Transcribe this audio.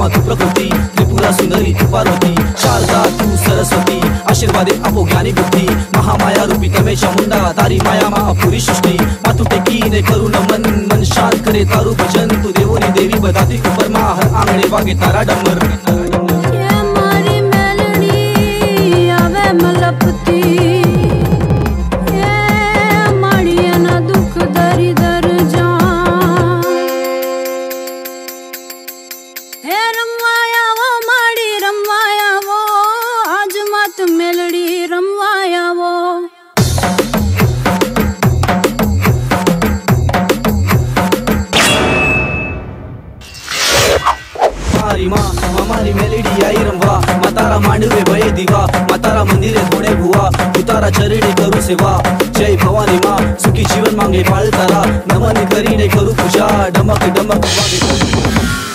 तू प्रकृती, त्रिपुरा सुंदरी तू पार्वती, शारदा तू सरस्वती, आशीर्वादे आपो ज्ञानी बुद्धी, महामाया रूपी तमे चामुंडा, तारी माया मा अपुरी सृष्टि, मातु टेकीने करुण मन, मन शांत करे तारू भजन, तू देवोनी देवी बताती ऊपर मा, हर आंगणे वागे तारा डमर। मेलड़ी रमवाया वो मारी माँ मारी मेलडी आई रमवा, मातारा मांडवे भये दिवा, मातारा मंदिरे थोड़े भुआ, उतारा चरणे करू सेवा, जय भवानी माँ सुखी जीवन मांगे पाळ तारा, नमन करीने करू पूजा, डमक डमक वागे।